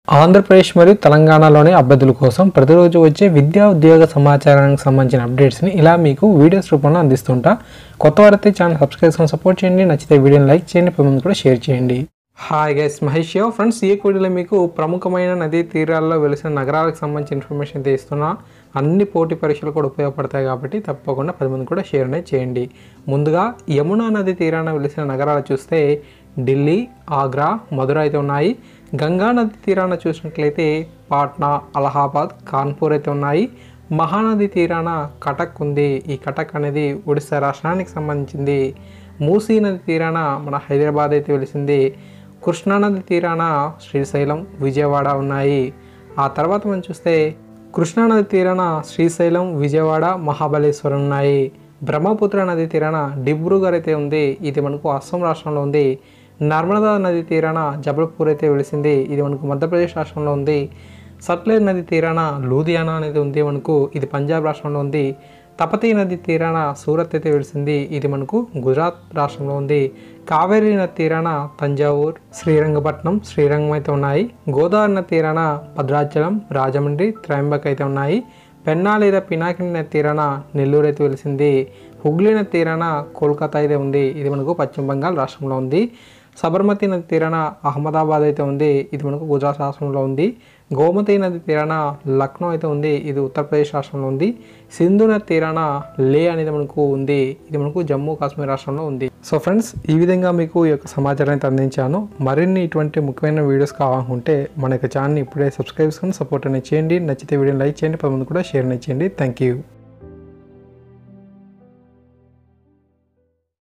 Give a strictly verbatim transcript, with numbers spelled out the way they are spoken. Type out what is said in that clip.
ఆంధ్రప్రదేశ్ మరియు తెలంగాణలోని అభ్యర్థుల కోసం ప్రతిరోజు వచ్చే విద్యా ఉద్యోగ సమాచారానికి సంబంధించిన అప్డేట్స్ని ఇలా మీకు వీడియోస్ రూపంలో అందిస్తుంటా. కొత్త వారైతే ఛానల్ సబ్స్క్రైబ్ చేసుకొని సపోర్ట్ చేయండి. నచ్చితే వీడియోని లైక్ చేయండి, పది మంది కూడా షేర్ చేయండి. హాయ్ గైస్, మహేష్ యో ఫ్రెండ్స్. ఈ వీడియోలో మీకు ప్రముఖమైన నదీ తీరాల్లో వెలిసిన నగరాలకు సంబంధించిన ఇన్ఫర్మేషన్ అయితే ఇస్తున్నా. అన్ని పోటీ పరీక్షలు కూడా ఉపయోగపడతాయి కాబట్టి తప్పకుండా పది మంది కూడా షేర్ అనేది చేయండి. ముందుగా యమునా నది తీరాన వెలిసిన నగరాలు చూస్తే ఢిల్లీ, ఆగ్రా, మధుర అయితే ఉన్నాయి. గంగా నది తీరాన చూసినట్లయితే పాట్నా, అలహాబాద్, కాన్పూర్ అయితే ఉన్నాయి. మహానది తీరాన కటక్ ఉంది. ఈ కటక్ అనేది ఒడిశా రాష్ట్రానికి సంబంధించింది. మూసీ నది తీరాన మన హైదరాబాద్ అయితే వెలిసింది. కృష్ణానది తీరాన శ్రీశైలం, విజయవాడ ఉన్నాయి. ఆ తర్వాత మనం చూస్తే కృష్ణానది తీరాన శ్రీశైలం, విజయవాడ, మహాబలేశ్వరం ఉన్నాయి. బ్రహ్మపుత్ర నది తీరాన డిబ్రూగర్ అయితే ఉంది. ఇది మనకు అస్సాం రాష్ట్రంలో ఉంది. నర్మదా నది తీరాన జబల్పూర్ అయితే వెలిసింది. ఇది మనకు మధ్యప్రదేశ్ రాష్ట్రంలో ఉంది. సట్లెజ్ నది తీరాన లూధియానా అనేది ఉంది మనకు. ఇది పంజాబ్ రాష్ట్రంలో ఉంది. తపతీ నది తీరాన సూరత్ అయితే వెలిసింది. ఇది మనకు గుజరాత్ రాష్ట్రంలో ఉంది. కావేరీ నది తీరాన తంజావూర్, శ్రీరంగపట్నం, శ్రీరంగం అయితే ఉన్నాయి. గోదావరి నది తీరాన భద్రాచలం, రాజమండ్రి, త్రయంబక్ అయితే ఉన్నాయి. పెన్నా లేదా పినాకిని నది తీరాన నెల్లూరు అయితే వెలిసింది. హుగ్లీ నది తీరాన కోల్కతా అయితే ఉంది. ఇది మనకు పశ్చిమ బెంగాల్ రాష్ట్రంలో ఉంది. సబర్మతి నది తీరాన అహ్మదాబాద్ అయితే ఉంది. ఇది మనకు గుజరాత్ రాష్ట్రంలో ఉంది. గోమతి నది తీరాన లక్నో అయితే ఉంది. ఇది ఉత్తరప్రదేశ్ రాష్ట్రంలో ఉంది. సింధు నది తీరాన లే అనేది మనకు ఉంది. ఇది మనకు జమ్మూ కాశ్మీర్ రాష్ట్రంలో ఉంది. సో ఫ్రెండ్స్, ఈ విధంగా మీకు ఈ యొక్క సమాచారాన్ని అయితే అందించాను. మరిన్ని ఇటువంటి ముఖ్యమైన వీడియోస్ కావాలనుకుంటే మన యొక్క ఛానల్ని ఇప్పుడే సబ్స్క్రైబ్ చేసుకొని సపోర్ట్ అనేది చేయండి. నచ్చితే వీడియోని లైక్ చేయండి, పది మంది కూడా షేర్ అనేది చేయండి. Thank you.